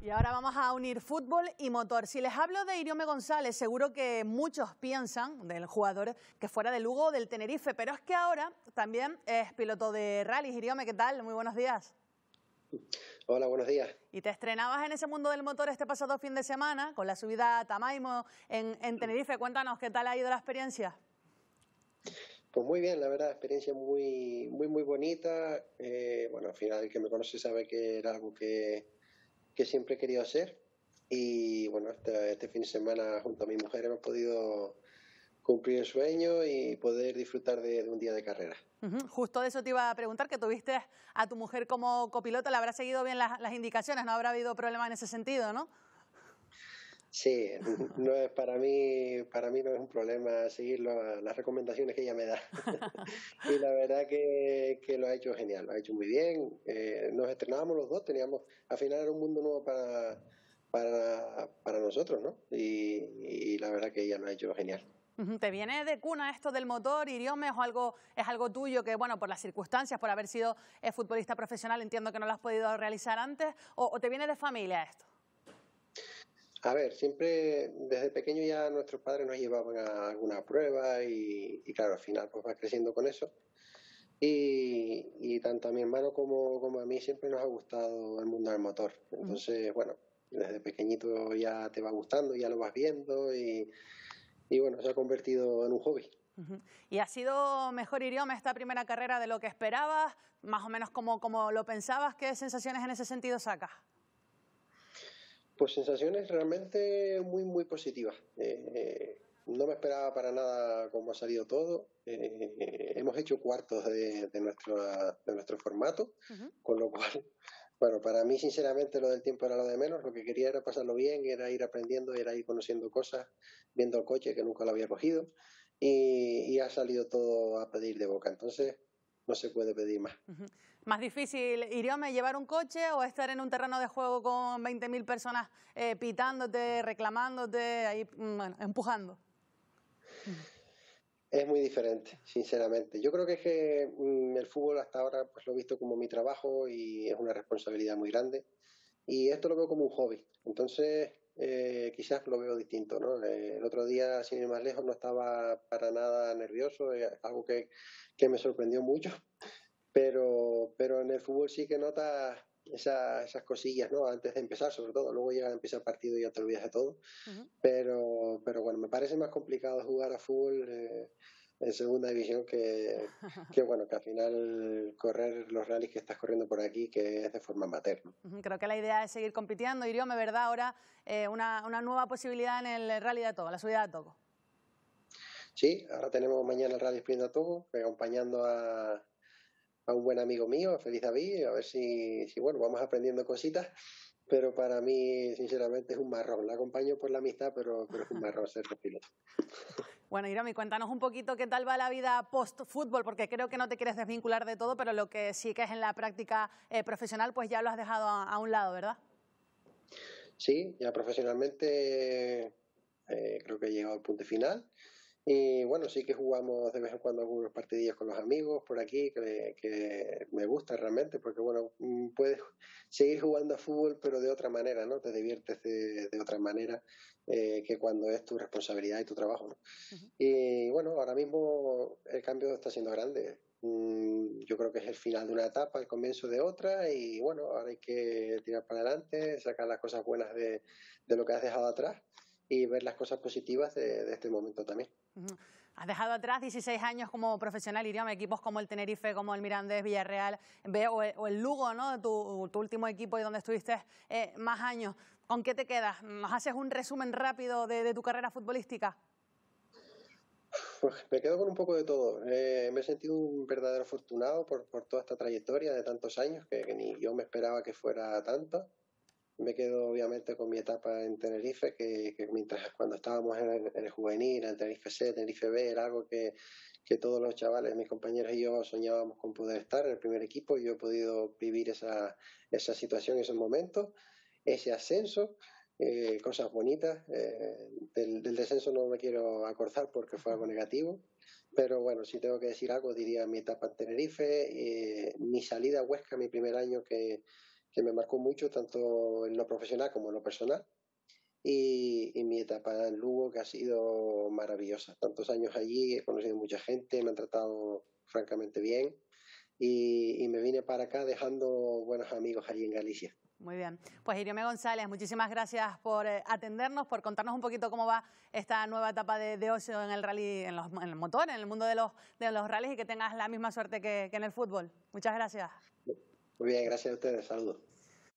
Y ahora vamos a unir fútbol y motor. Si les hablo de Iriome González, seguro que muchos piensan del jugador que fuera de Lugo o del Tenerife, pero es que ahora también es piloto de rallies. Iriome, ¿qué tal? Muy buenos días. Hola, buenos días. Y te estrenabas en ese mundo del motor este pasado fin de semana con la subida a Tamaimo en Tenerife. Cuéntanos, ¿qué tal ha ido la experiencia? Pues muy bien, la verdad, experiencia muy bonita. Bueno, al final el que me conoce sabe que era algo que siempre he querido hacer. Y bueno, este fin de semana junto a mi mujer hemos podido cumplir el sueño y poder disfrutar de un día de carrera. Justo de eso te iba a preguntar, que tuviste a tu mujer como copiloto, le habrá seguido bien las indicaciones, no habrá habido problema en ese sentido, ¿no? Sí, no es para mí no es un problema seguir las recomendaciones que ella me da. Y la verdad que lo ha hecho genial, lo ha hecho muy bien. Nos estrenábamos los dos, al final era un mundo nuevo para nosotros, ¿no? Y la verdad que ella lo ha hecho genial. ¿Te viene de cuna esto del motor, Iriome, o es algo tuyo que, bueno, por las circunstancias, por haber sido futbolista profesional, entiendo que no lo has podido realizar antes, o te viene de familia esto? A ver, siempre desde pequeño ya nuestros padres nos llevaban a alguna prueba y claro, al final pues vas creciendo con eso. Y tanto a mi hermano como a mí siempre nos ha gustado el mundo del motor. Entonces, bueno, desde pequeñito ya te va gustando, ya lo vas viendo y bueno, se ha convertido en un hobby. ¿Y ha sido mejor, Iriome, esta primera carrera de lo que esperabas? Más o menos como lo pensabas. ¿Qué sensaciones en ese sentido sacas? Pues sensaciones realmente muy positivas. No me esperaba para nada cómo ha salido todo. Hemos hecho cuartos de nuestro formato, con lo cual, bueno, para mí sinceramente lo del tiempo era lo de menos. Lo que quería era pasarlo bien, era ir aprendiendo, era ir conociendo cosas, viendo el coche que nunca lo había cogido y ha salido todo a pedir de boca. Entonces, no se puede pedir más. ¿Más difícil, Iriome, llevar un coche o estar en un terreno de juego con 20.000 personas pitándote, reclamándote, ahí, bueno, empujando? Es muy diferente, sinceramente. Yo creo que es que el fútbol hasta ahora pues lo he visto como mi trabajo y es una responsabilidad muy grande. Y esto lo veo como un hobby. Entonces, quizás lo veo distinto, ¿no? El otro día, sin ir más lejos, no estaba para nada nervioso, algo que me sorprendió mucho. Pero en el fútbol sí que notas esas cosillas, ¿no? Antes de empezar, sobre todo. Luego ya empieza el partido y ya te olvidas de todo. Pero bueno, me parece más complicado jugar a fútbol en segunda división bueno, que al final correr los rallies que estás corriendo por aquí, que es de forma amateur, ¿no? Creo que la idea es seguir compitiendo. Iriome, ¿verdad? Ahora una nueva posibilidad en el Rally de Togo, la subida de Togo. Sí, ahora tenemos mañana el Rally Sprint de Togo, acompañando a un buen amigo mío, a Feliz David, a ver si bueno, vamos aprendiendo cositas. Pero para mí, sinceramente, es un marrón. La acompaño por la amistad, pero es un marrón ser piloto. Bueno, Iriome, cuéntanos un poquito qué tal va la vida post-fútbol, porque creo que no te quieres desvincular de todo, pero lo que sí que es en la práctica profesional, pues ya lo has dejado a un lado, ¿verdad? Sí, ya profesionalmente creo que he llegado al punto final. Y bueno, sí que jugamos de vez en cuando algunos partidillos con los amigos por aquí, que me gusta realmente, porque bueno, puedes seguir jugando a fútbol, pero de otra manera, ¿no? Te diviertes de otra manera que cuando es tu responsabilidad y tu trabajo, ¿no? Y bueno, ahora mismo el cambio está siendo grande. Yo creo que es el final de una etapa, el comienzo de otra, y bueno, ahora hay que tirar para adelante, sacar las cosas buenas de lo que has dejado atrás y ver las cosas positivas de este momento también. Has dejado atrás 16 años como profesional, Iriome, equipos como el Tenerife, como el Mirandés, Villarreal, o el Lugo, ¿no? Tu último equipo y donde estuviste más años. ¿Con qué te quedas? ¿Nos haces un resumen rápido de tu carrera futbolística? Pues me quedo con un poco de todo. Me he sentido un verdadero afortunado por toda esta trayectoria de tantos años, que ni yo me esperaba que fuera tanto. Me quedo obviamente con mi etapa en Tenerife, que mientras cuando estábamos en el juvenil, en Tenerife C, Tenerife B, era algo que todos los chavales, mis compañeros y yo soñábamos con poder estar en el primer equipo, y yo he podido vivir esa situación, esos momentos, ese ascenso, cosas bonitas. Del descenso no me quiero acordar porque fue algo negativo, pero bueno, si tengo que decir algo, diría mi etapa en Tenerife, mi salida a Huesca, mi primer año que que me marcó mucho, tanto en lo profesional como en lo personal. Y mi etapa en Lugo, que ha sido maravillosa. Tantos años allí, he conocido mucha gente, me han tratado francamente bien y me vine para acá dejando buenos amigos allí en Galicia. Muy bien. Pues Iriome González, muchísimas gracias por atendernos, por contarnos un poquito cómo va esta nueva etapa de ocio en el rally, en el motor, en el mundo de los rallies, y que tengas la misma suerte que en el fútbol. Muchas gracias. Muy bien, gracias a ustedes. Saludos.